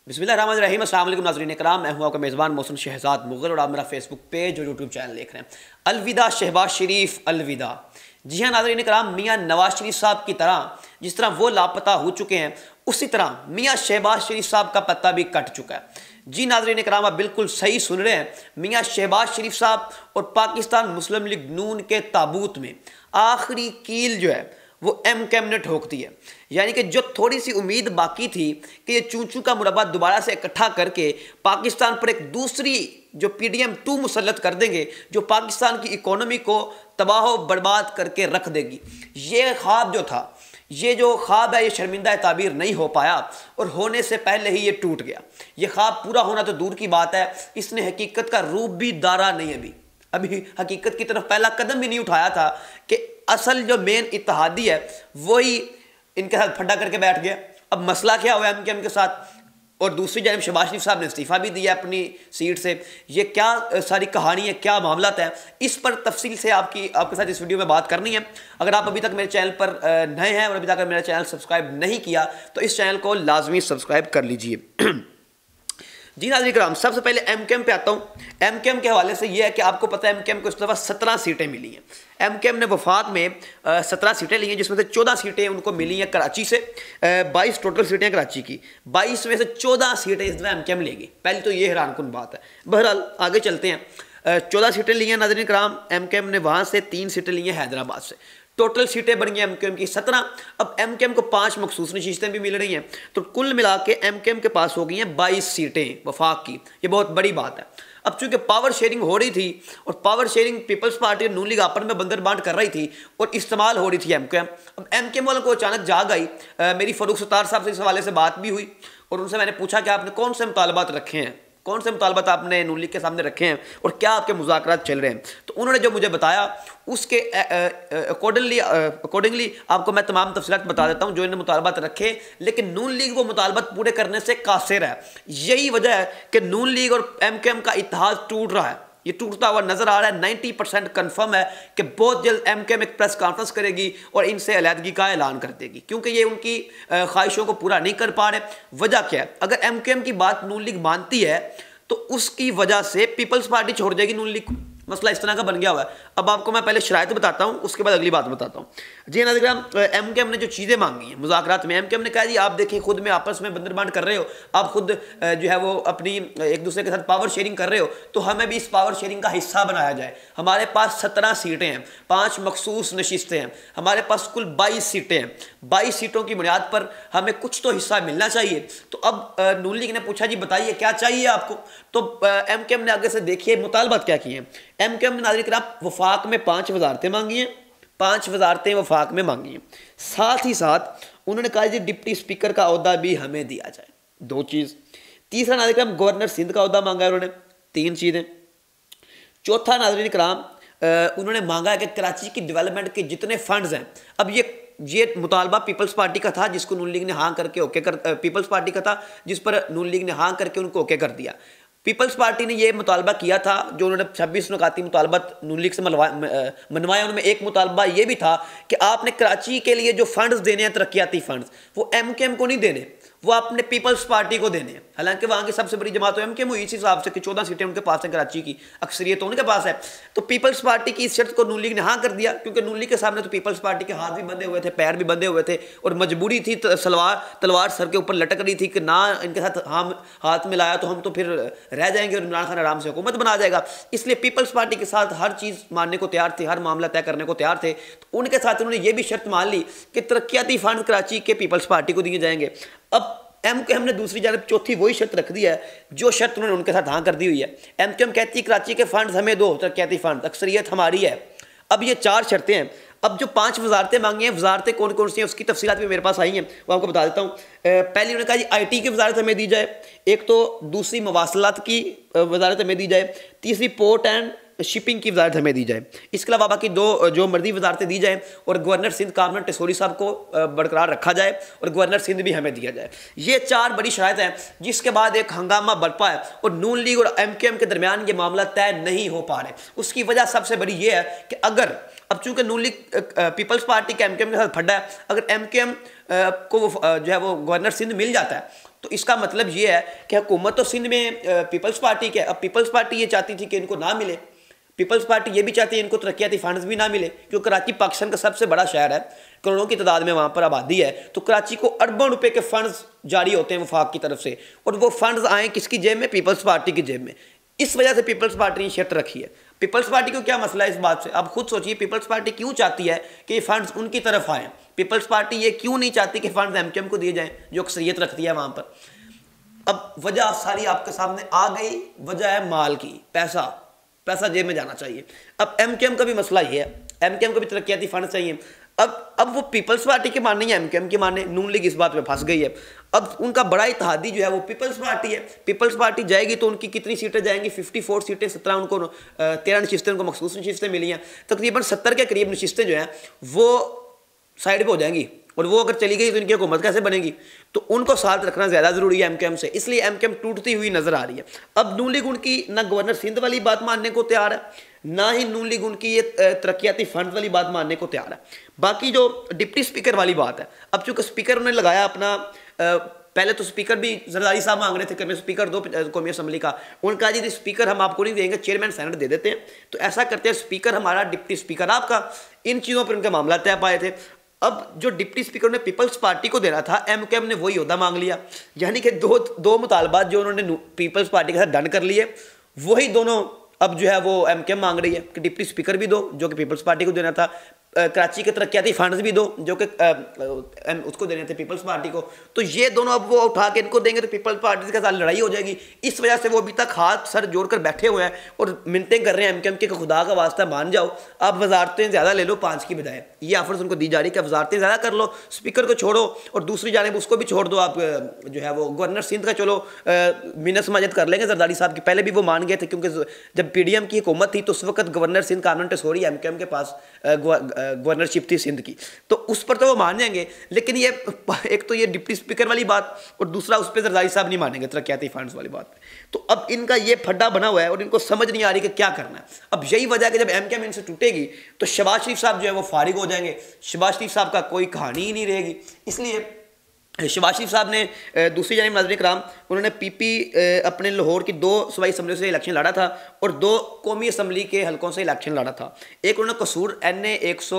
बिस्मिल्लाहिर्रहमानिर्रहीम। अस्सलाम वालेकुम नाज़रीन इकराम, मैं हूं आपका मेज़बान मोहसिन शहजाद मुग़ल और आप मेरा फेसबुक पेज और यूट्यूब चैनल देख रहे हैं। अलविदा शहबाज शरीफ, अलविदा। जी हाँ नाज़रीन इकराम, मियाँ नवाज शरीफ साहब की तरह जिस तरह वो लापता हो चुके हैं, उसी तरह मियाँ शहबाज शरीफ साहब का पत्ता भी कट चुका है। जी नाज़रीन इकराम, आप बिल्कुल सही सुन रहे हैं। मियाँ शहबाज शरीफ साहब और पाकिस्तान मुस्लिम लीग नून के ताबूत में आखिरी कील जो है वो MKM ने ठोक दी है। यानी कि जो थोड़ी सी उम्मीद बाकी थी कि ये चूचू का मुरब्बा दोबारा से इकट्ठा करके पाकिस्तान पर एक दूसरी जो PDM-2 मुसल्लत कर देंगे, जो पाकिस्तान की इकोनॉमी को तबाह बर्बाद करके रख देगी, ये ख्वाब जो था, ये जो ख्वाब है, ये शर्मिंदा ताबीर नहीं हो पाया और होने से पहले ही ये टूट गया। ये ख्वाब पूरा होना तो दूर की बात है, इसने हकीकत का रूप भी दारा नहीं अभी हकीकत की तरफ पहला कदम भी नहीं उठाया था कि असल जो मेन इत्तेहादी है वही इनके साथ फड्डा करके बैठ गया। अब मसला क्या हुआ MKM के साथ, और दूसरी जानब शहबाज शरीफ साहब ने इस्तीफ़ा भी दिया अपनी सीट से। ये क्या सारी कहानी है, क्या मामला है, इस पर तफसील से आपके साथ इस वीडियो में बात करनी है। अगर आप अभी तक मेरे चैनल पर नए हैं और अभी तक मेरा चैनल सब्सक्राइब नहीं किया तो इस चैनल को लाजमी सब्सक्राइब कर लीजिए। जी नाज़रीन इकराम, सबसे पहले MKM पे आता हूँ। MKM के हवाले से ये है कि आपको पता है MKM को इस दफ़ा 17 सीटें मिली हैं। MKM ने वफाक में 17 सीटें ली हैं, जिसमें से 14 सीटें उनको मिली हैं कराची से। 22 टोटल सीटें हैं कराची की, 22 में से 14 सीटें इस दफ़ा MKM लेगी। पहले तो ये हैरानकुन बात है। बहरहाल आगे चलते हैं। 14 सीटें ली हैं नाज़रीन इकराम MKM ने, वहाँ से 3 सीटें ली हैं हैदराबाद से। टोटल सीटें बन गई MKM की 17। अब MKM को 5 मखसूस नशीस्तें भी मिल रही हैं, तो कुल मिला के MKM के पास हो गई हैं 22 सीटें वफाक की। ये बहुत बड़ी बात है। अब चूंकि पावर शेयरिंग हो रही थी और पावर शेयरिंग पीपल्स पार्टी और नून लीग आपस में बंदर बांट कर रही थी और इस्तेमाल हो रही थी MKM। अब MKM वालों को अचानक जाग आई। मेरी फ़रूख सत्तार साहब से इस हवाले से बात भी हुई और उनसे मैंने पूछा कि आपने कौन से मुतालबात रखे हैं, कौन से मुतालबात आपने नून लीग के सामने रखे हैं और क्या आपके मुज़ाकरात चल रहे हैं। तो उन्होंने जो मुझे बताया उसके अकॉर्डिंगली आपको मैं तमाम तफसीलात बता देता हूं जो इन्होंने मुतालबात रखे। लेकिन नून लीग वो मुतालबात पूरे करने से कासिर है। यही वजह है कि नून लीग और MKM का इत्तेहाद टूट रहा है। ये टूटता हुआ नजर आ रहा है। 90% कन्फर्म है कि बहुत जल्द MKM एक प्रेस कॉन्फ्रेंस करेगी और इनसे अलहदगी का ऐलान कर देगी, क्योंकि ये उनकी ख्वाहिशों को पूरा नहीं कर पा रहे। वजह क्या है? अगर MKM की बात नून लीग मानती है तो उसकी वजह से पीपल्स पार्टी छोड़ जाएगी नून लीग को। मसला इस तरह का बन गया हुआ है। अब आपको मैं पहले शराइत बताता हूँ, उसके बाद अगली बात बताता हूँ। जी नाज़रीन, MKM ने जो चीज़ें मांगी हैं मुज़ाकरात में, MKM ने कहा जी आप देखिए खुद में आपस में बंदरबांट कर रहे हो, आप खुद जो है वो अपनी एक दूसरे के साथ पावर शेयरिंग कर रहे हो, तो हमें भी इस पावर शेयरिंग का हिस्सा बनाया जाए। हमारे पास 17 सीटें हैं, 5 मखसूस नशिस्तें हैं, हमारे पास कुल 22 सीटें हैं। 22 सीटों की बुनियाद पर हमें कुछ तो हिस्सा मिलना चाहिए। तो अब नून लीग ने पूछा जी बताइए क्या चाहिए आपको। तो MKM ने आगे से देखिए मुतालबात क्या किए हैं। MKM ने नाज़रीन इकराम वफाक में 5 वजारतें मांगी हैं, 5 वजारतें वफाक में मांगी हैं। साथ ही साथ उन्होंने कहा जी डिप्टी स्पीकर का ओहदा भी हमें दिया जाए। 2 चीज़। तीसरा नाज़रीन इकराम गवर्नर सिंध का ओहदा मांगा है उन्होंने। 3 चीज़ें। चौथा नाज़रीन इकराम उन्होंने मांगा है कि कराची की डेवलपमेंट के जितने फंड्स हैं, अब ये मुतालबा पीपल्स पार्टी का था जिसको नून लीग ने हाँ करके ओके कर, पीपल्स पार्टी का था जिस पर नून लीग ने हाँ करके उनको ओके कर दिया। पीपल्स पार्टी ने यह मुतालबा किया था, जो उन्होंने 26 नुकाती मुतालबात नून लीग से मनवाया, उनमें एक मुतालबा यह भी था कि आपने कराची के लिए जो फंड्स देने हैं, तरक्याती फंड्स, वो MKM को नहीं देने, वो अपने पीपल्स पार्टी को देने हैं। हालांकि वहाँ की सबसे बड़ी जमात तो MKM हुई इस हिसाब से कि 14 सीटें उनके पास है, कराची की अक्सरियत तो उनके पास है। तो पीपल्स पार्टी की इस शर्त को नून लीग ने हाँ कर दिया, क्योंकि नून लीग के सामने तो पीपल्स पार्टी के हाथ भी बंधे हुए थे, पैर भी बंधे हुए थे और मजबूरी थी, तलवार सर के ऊपर लटक रही थी कि ना इनके साथ हम हाथ मिलाया तो हम तो फिर रह जाएंगे और इमरान खान आराम से हुकूमत बना जाएगा। इसलिए पीपल्स पार्टी के साथ हर चीज़ मानने को तैयार थे, हर मामला तय करने को तैयार थे। तो उनके साथ उन्होंने ये भी शर्त मान ली कि तरक्याती फंड कराची के पीपल्स पार्टी को दिए जाएंगे। अब MKM ने दूसरी जानब चौथी वही शर्त रख दी है जो शर्त उन्होंने उनके साथ हाँ कर दी हुई है। MKM कहती है कराची के फंड हमें दो, तरक्याती फंड, अक्सरियत हमारी है। अब ये 4 शर्तें हैं। अब जो 5 वजारतें मांगी हैं, वजारतें कौन कौन सी हैं उसकी तफसीलात भी मेरे पास आई हैं, वो आपको बता देता हूँ। पहली उन्होंने कहा जी IT की वजारत हमें दी जाए, एक तो दूसरी मवासलात की वजारत हमें दी जाए, तीसरी पोर्ट एंड शिपिंग की वजारत हमें दी जाए। इसके अलावा बाकी 2 जो मर्जी वजारतें दी जाए और गवर्नर सिंध कामरान टेसोरी साहब को बरकरार रखा जाए और गवर्नर सिंध भी हमें दिया जाए। ये 4 बड़ी शराइत हैं, जिसके बाद एक हंगामा बरपा है और नून लीग और MKM के दरमियान ये मामला तय नहीं हो पा रहे। उसकी वजह सबसे बड़ी ये है कि अगर अब चूंकि नून लीग पीपल्स पार्टी के MKM के साथ फड्डा है, अगर MKM को जो है वो गवर्नर सिंध मिल जाता है तो इसका मतलब ये है कि हुकूमत तो सिंध में पीपल्स पार्टी के, अब पीपल्स पार्टी ये चाहती थी कि इनको ना मिले, पीपल्स पार्टी ये भी चाहती है इनको तरक्याती फंड्स भी ना मिले, क्योंकि कराची पाकिस्तान का सबसे बड़ा शहर है, करोड़ों की तादाद में वहाँ पर आबादी है, तो कराची को अरबों रुपए के फंड्स जारी होते हैं वफाक की तरफ से, और वो फंड्स आए किसकी जेब में? पीपल्स पार्टी की जेब में। इस वजह से पीपल्स पार्टी ने शर्त रखी है। पीपल्स पार्टी को क्या मसला है इस बात से? आप खुद सोचिए, पीपल्स पार्टी क्यों चाहती है कि ये फंड्स उनकी तरफ आए? पीपल्स पार्टी ये क्यों नहीं चाहती कि फंड्स एमकेएम को दिए जाएं, जो अक्सरियत रखती है वहाँ पर? अब वजह सारी आपके सामने आ गई, वजह है माल की, पैसा, पैसा जेब में जाना चाहिए। अब एमकेएम का भी मसला ये है, एमकेएम को भी तरक्याती फंड चाहिए। अब वो पीपल्स पार्टी के माने या एमकेएम के माने, नून लीग इस बात में फंस गई है। अब उनका बड़ा इत्तेहादी जो है वो पीपल्स पार्टी है। पीपल्स पार्टी जाएगी तो उनकी कितनी सीटें जाएंगी? 54 सीटें, 17 उनको 13 नशिस्तें उनको मखसूस नशिस्तें मिली हैं, तकरीबन 70 के करीब नशिस्तें जो हैं वो साइड पर हो जाएंगी, और वो अगर चली गई तो इनकी हुकूमत कैसे बनेगी? तो उनको साथ रखना ज़्यादा ज़रूरी है एमकेएम से, इसलिए एमकेएम टूटती हुई नजर आ रही है। अब नून लीग उनकी ना गवर्नर सिंध वाली बात मानने को तैयार है, ना ही नून लीग उनकी ये तरक्याती फंड वाली बात मानने को तैयार है। बाकी जो डिप्टी स्पीकर वाली बात है, अब चूंकि स्पीकर उन्होंने लगाया अपना, पहले तो स्पीकर भी जरदारी साहब मांग रहे थे कि स्पीकर दो कौमी असम्बली का, उनका जी स्पीकर हम आपको नहीं देंगे, चेयरमैन सेनेट दे देते हैं। तो ऐसा करते हैं, स्पीकर हमारा, डिप्टी स्पीकर आपका। इन चीज़ों पर उनका मामला तय पाए थे। अब जो डिप्टी स्पीकर ने पीपल्स पार्टी को देना था, एमकेएम ने वही ओहदा मांग लिया, यानी कि दो मुतालबात जो उन्होंने पीपल्स पार्टी के साथ डन कर लिए, वही दोनों अब जो है वो एमकेएम मांग रही है कि डिप्टी स्पीकर भी दो, जो कि पीपल्स पार्टी को देना था, कराची के तरक्याती फंड्स भी दो, जो कि उसको देने थे पीपल्स पार्टी को। तो ये दोनों अब वो उठा के इनको देंगे तो पीपल्स पार्टी के साथ लड़ाई हो जाएगी। इस वजह से वो अभी तक हाथ सर जोड़कर बैठे हुए हैं और मिन्नतें कर रहे हैं एमकेएम के, खुदा का वास्ता मान जाओ, आप वजारतें ज़्यादा ले लो 5 की बजाय। ये ऑफर्स उनको दी जा रही है कि वजारतें ज़्यादा कर लो, स्पीकर को छोड़ो, और दूसरी जानिब उसको भी छोड़ दो आप, जो है वो गवर्नर सिंध का चलो मिन्नत समाजत कर लेंगे जरदारी साहब की। पहले भी वो मान गए थे, क्योंकि जब पीडीएम की हुकूमत थी तो उस वक्त गवर्नर सिंध कानून टेसोरी एमकेएम के पास गवर्नरशिप थी सिंध की, तो उस पर तो वो मान जाएंगे। लेकिन ये एक तो ये डिप्टी स्पीकर वाली बात, और दूसरा उस पर जरदारी साहब नहीं मानेंगे तरक्याती फंड्स वाली बात। तो अब इनका ये फड्डा बना हुआ है और इनको समझ नहीं आ रही कि क्या करना है। अब यही वजह है कि जब एमकेएम इनसे टूटेगी तो शहबाज शरीफ साहब जो है वो फारिग हो जाएंगे, शहबाज शरीफ साहब का कोई कहानी ही नहीं रहेगी। इसलिए शहबाज शरीफ साहब ने दूसरी जानिब नाज़रीन इकराम, उन्होंने पीपी अपने लाहौर की 2 सूबाई असम्बली से इलेक्शन लड़ा था और 2 कौमी असम्बली के हलकों से इलेक्शन लड़ा था। एक उन्होंने कसूर NA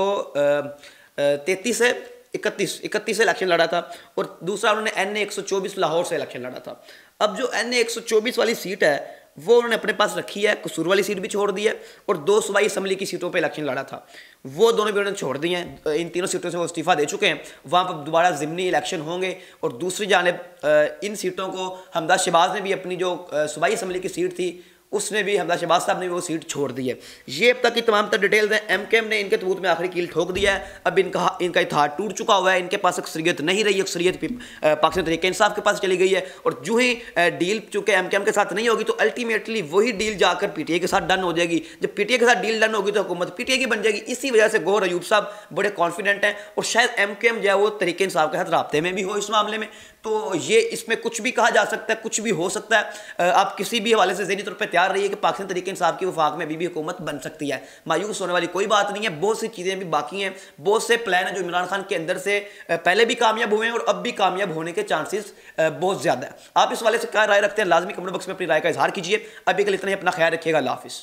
133 से 31 से इलेक्शन लड़ा था, और दूसरा उन्होंने NA 124 लाहौर से इलेक्शन लड़ा था। अब जो NA 124 वाली सीट है वो उन्होंने अपने पास रखी है, कसूर वाली सीट भी छोड़ दी है, और 2 सूबाई असम्बली की सीटों पे इलेक्शन लड़ा था, वो दोनों भी उन्होंने छोड़ दी हैं। इन तीनों सीटों से वो इस्तीफा दे चुके हैं, वहाँ पर दोबारा ज़िमनी इलेक्शन होंगे। और दूसरी जानिब इन सीटों को हमदा शहबाज ने भी अपनी जो सूबाई असम्बली की सीट थी उसने भी, हमदा शहबाज साहब ने भी वो सीट छोड़ दी है। ये अब तक की तमाम तर डिटेल्स हैं। एमकेएम ने इनके तबूत में आखिरी कील ठोक दिया है, अब इनका इत्तेहाद टूट चुका हुआ है, इनके पास अक्सरियत नहीं रही, अक्सरियत पाकिस्तान तहरीक इंसाफ के पास चली गई है। और जो ही डील चूँकि एमकेएम के साथ नहीं होगी तो अल्टीमेटली वही डील जाकर पीटीआई के साथ डन हो जाएगी। जब पीटीआई के साथ डील डन होगी तो हुकूमत पीटीआई की बन जाएगी। इसी वजह से गौहर अयूब साहब बड़े कॉन्फिडेंट हैं, और शायद एमकेएम जो है वो तहरीक इंसाफ के साथ राब्ते में भी हो इस मामले में। तो ये इसमें कुछ भी कहा जा सकता है, कुछ भी हो सकता है। आप किसी भी हवाले से ज़हनी तौर पर तैयार रहिए कि पाकिस्तान तहरीक इंसाफ की वफाक में अभी भी हुकूमत बन सकती है। मायूस होने वाली कोई बात नहीं है, बहुत सी चीज़ें भी बाकी हैं, बहुत से प्लान हैं जो इमरान खान के अंदर से पहले भी कामयाब हुए हैं और अब भी कामयाब होने के चांसेस बहुत ज़्यादा है। आप इस वाले से क्या राय रखते हैं? लाजमी कमेंट बॉक्स में अपनी राय का इजहार कीजिए। अभी के लिए इतना ही, अपना ख्याल रखिएगा। अल्लाह हाफिज़।